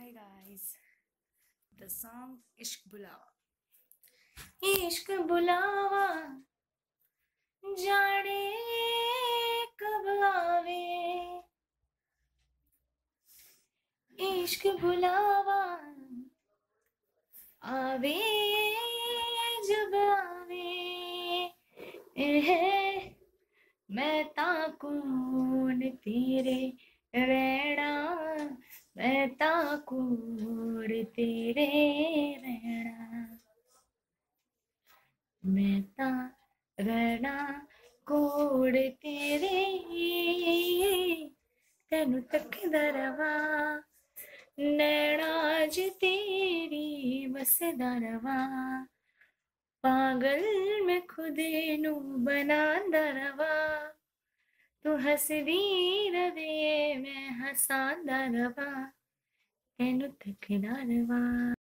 Hi guys, the song Ishq Bulava. इश्क बुलावा जाने कब आवे, इश्क बुलावा आवे जब आवे, मैं ताकून तेरे रहना, मैं ताकूर तेरे रहना, मैं ता रहना कोड़ तेरे, तेनू तकदा रवा नैना च तेरी बसदा रवा, पागल मैं खुदे नू बनांदा रवा, तू हसदी रवे मैं हसांदा रवा, तेनू तकदा रवा।